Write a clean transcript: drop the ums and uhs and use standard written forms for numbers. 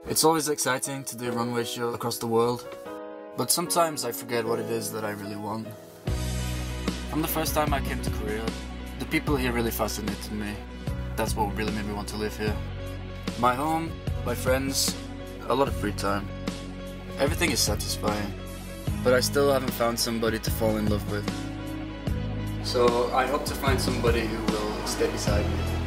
It's always exciting to do a runway show across the world, but sometimes I forget what it is that I really want. From the first time I came to Korea, the people here really fascinated me. That's what really made me want to live here. My home, my friends, a lot of free time. Everything is satisfying, but I still haven't found somebody to fall in love with. So I hope to find somebody who will stay beside me.